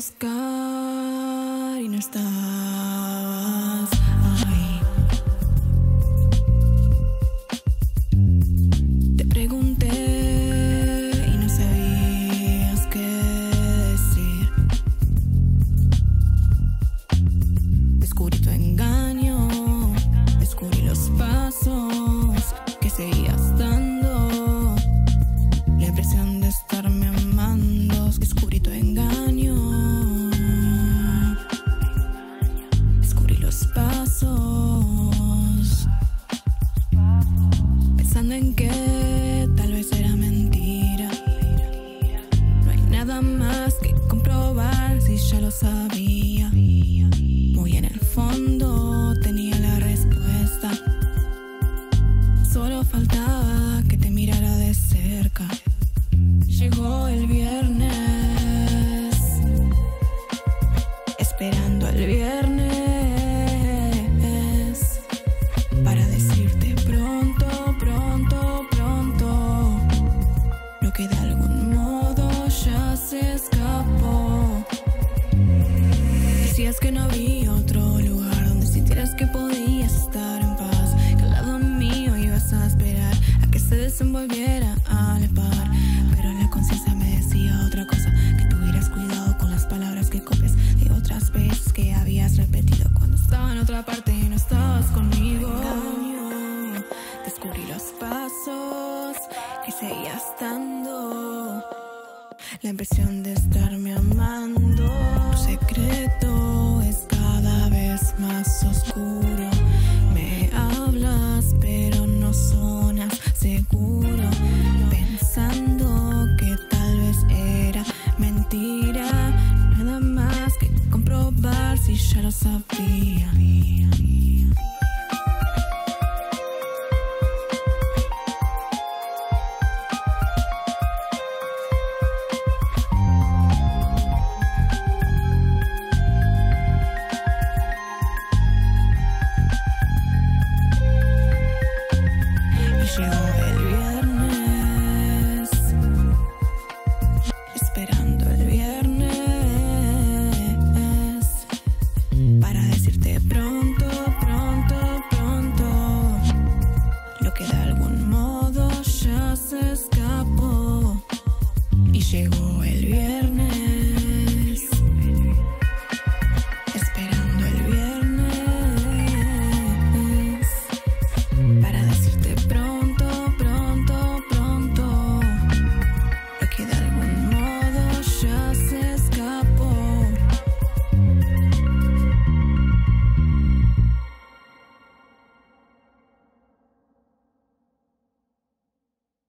buscar y no estabas ahí. Te pregunté y no sabías qué decir. Descubrí tu engaño, descubrí los pasos que seguías dando, la impresión de estarme amando. Descubrí tu engaño, descubrí los pasos, pensando en que tal vez era mentira. No hay nada más que comprobar si ya lo sabía. Muy en el fondo tenía la respuesta, solo faltaba que te mirara de cerca. Llegó el viernes, esperando el viernes para decirte pronto, pronto, pronto, lo que de algún modo ya se escapó. Decías que no había otro lugar donde sintieras que podías estar en paz, que al lado mío ibas a esperar a que se desenvolviera a la par. Pero la conciencia me decía otra cosa, que tuvieras cuidado con las palabras que copias de otras veces que habías repetido cuando estaba en otra parte y no estabas conmigo. Engaño, descubrí los pasos que seguías dando, la impresión de estarme amando. Tu secreto es cada vez más oscuro.